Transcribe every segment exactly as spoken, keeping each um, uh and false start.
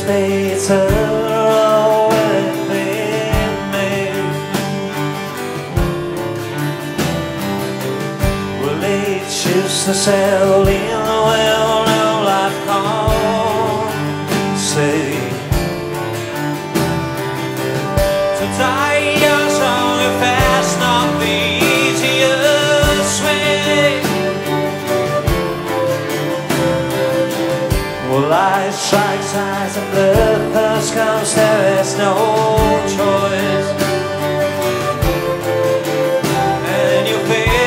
Peter within me. Well, he used to sail in the well, no life can't see. To die young, strong and fast, not the easiest way. Well, life strikes eyes and blood first comes, there is no choice. And you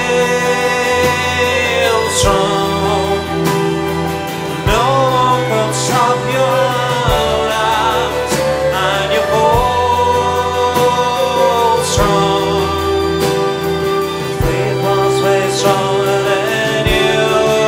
feel strong, no one can stop your arms, and you hold strong. Faith was way stronger than you.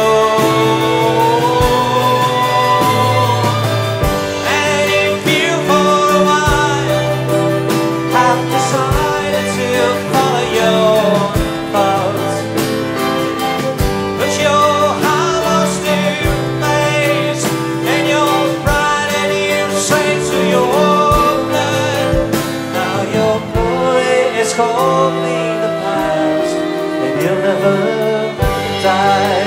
And if you for a while have decided to follow your thoughts, but your heart was too amazed, and your pride and you say to your blood, now your glory is called me the past, and you'll never die.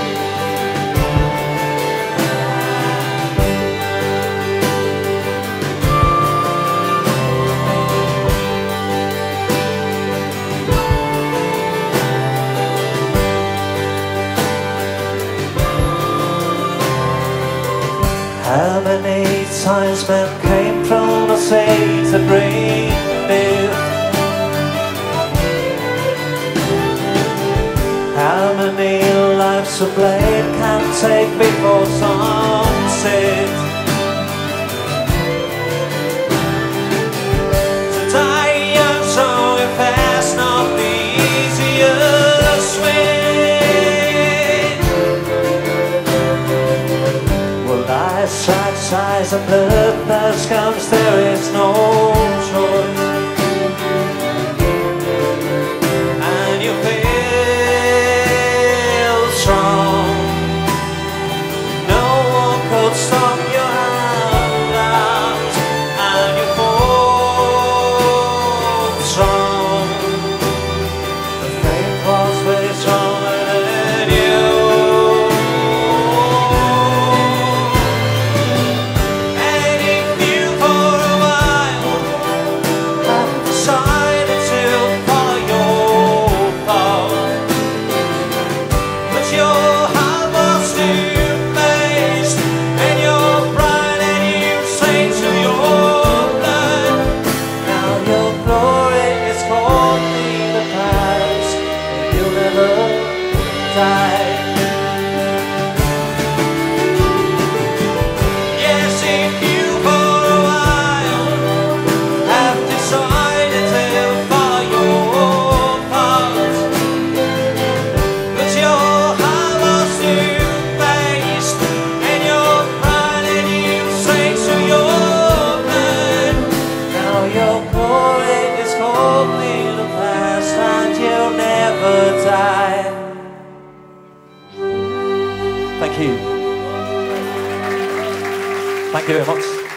How many times men came from the sea to bring death? How many lives a blade can take before sunset? To die young, strong and fast, not the easiest way. Well, life strikes eyes and blood first comes, there is no choice. And you feel strong, no one could stop your hand out, and you hold strong. The faith was way stronger than you. And if you for a while have decided to follow your thought, but your heart was too amazed, and your pride and you say to your blood, now your glory is called me the past, and you'll never die. Yes, if you for a while have decided to follow your thoughts, but your heart was too faced, and your pride and you say to your blood, now your glory is called me the past, and you'll never die. Thank you. Thank you very much.